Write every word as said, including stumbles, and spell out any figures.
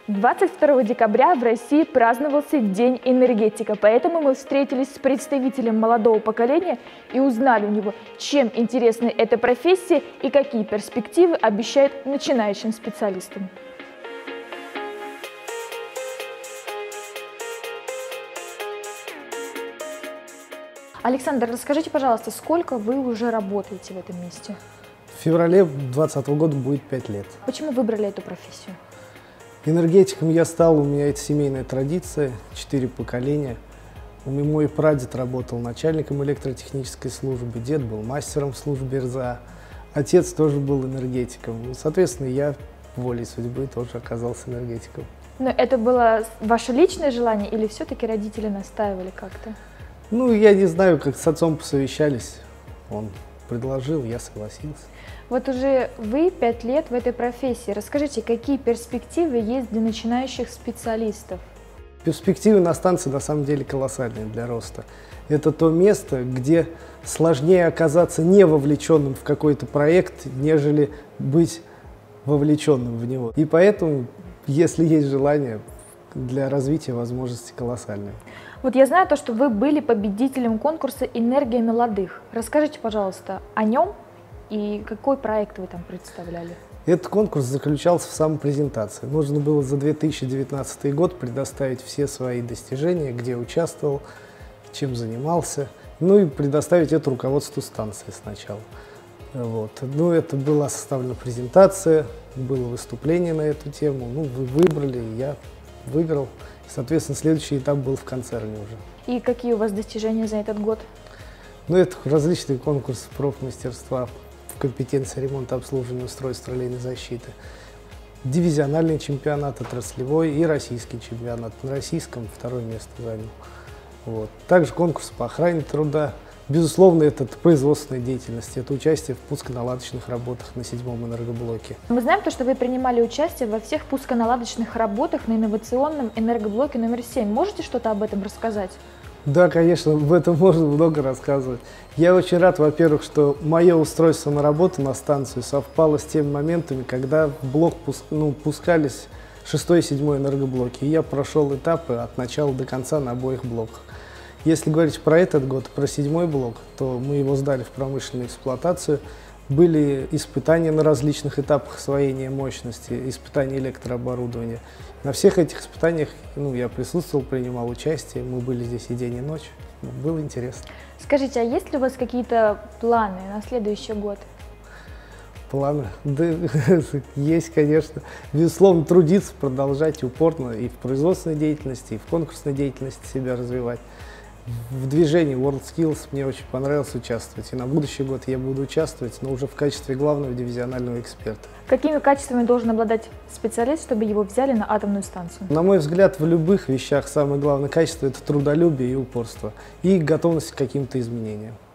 двадцать второго декабря в России праздновался День энергетика, поэтому мы встретились с представителем молодого поколения и узнали у него, чем интересна эта профессия и какие перспективы обещает начинающим специалистам. Александр, расскажите, пожалуйста, сколько вы уже работаете в этом месте? В феврале две тысячи двадцатого года будет пять лет. Почему выбрали эту профессию? Энергетиком я стал, у меня это семейная традиция, четыре поколения. Мой прадед работал начальником электротехнической службы, дед был мастером в службе РЗА, отец тоже был энергетиком. Соответственно, я волей судьбы тоже оказался энергетиком. Но это было ваше личное желание или все-таки родители настаивали как-то? Ну, я не знаю, как с отцом посовещались, он предложил, я согласился. Вот уже вы пять лет в этой профессии. Расскажите, какие перспективы есть для начинающих специалистов? Перспективы на станции на самом деле колоссальные для роста. Это то место, где сложнее оказаться не вовлеченным в какой-то проект, нежели быть вовлеченным в него. И поэтому, если есть желание, для развития возможности колоссальные. Вот я знаю то, что вы были победителем конкурса «Энергия молодых». Расскажите, пожалуйста, о нем и какой проект вы там представляли? Этот конкурс заключался в самопрезентации. Нужно было за две тысячи девятнадцатый год предоставить все свои достижения, где участвовал, чем занимался, ну и предоставить это руководству станции сначала. Вот. Ну, это была составлена презентация, было выступление на эту тему, ну, вы выбрали, я выиграл. Соответственно, следующий этап был в концерне уже. И какие у вас достижения за этот год? Ну, это различные конкурсы профмастерства в компетенции ремонта, обслуживания устройств релейной защиты, дивизиональный чемпионат отраслевой и российский чемпионат. На российском второе место занял. Вот. Также конкурс по охране труда. Безусловно, это производственная деятельность, это участие в пусконаладочных работах на седьмом энергоблоке. Мы знаем, то, что вы принимали участие во всех пусконаладочных работах на инновационном энергоблоке номер семь. Можете что-то об этом рассказать? Да, конечно, об этом можно много рассказывать. Я очень рад, во-первых, что мое устройство на работу на станцию совпало с теми моментами, когда в блок пуск, ну, пускались шестой и седьмой энергоблоки. И я прошел этапы от начала до конца на обоих блоках. Если говорить про этот год, про седьмой блок, то мы его сдали в промышленную эксплуатацию. Были испытания на различных этапах освоения мощности, испытания электрооборудования. На всех этих испытаниях ну, я присутствовал, принимал участие, мы были здесь и день, и ночь. Было интересно. Скажите, а есть ли у вас какие-то планы на следующий год? Планы? Да, есть, конечно. Безусловно, трудиться, продолжать упорно и в производственной деятельности, и в конкурсной деятельности себя развивать. В движении WorldSkills мне очень понравилось участвовать. И на будущий год я буду участвовать, но уже в качестве главного дивизионального эксперта. Какими качествами должен обладать специалист, чтобы его взяли на атомную станцию? На мой взгляд, в любых вещах самое главное качество – это трудолюбие и упорство. И готовность к каким-то изменениям.